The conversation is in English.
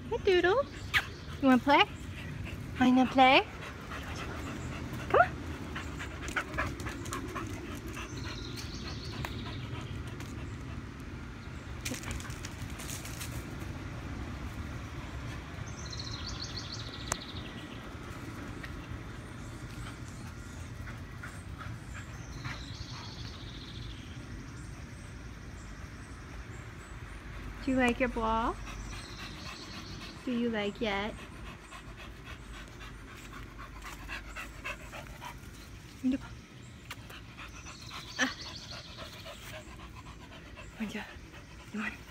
Hi, Doodle. You want to play? Want to play? Come on. Do you like your ball? Do you like it? Ah. You want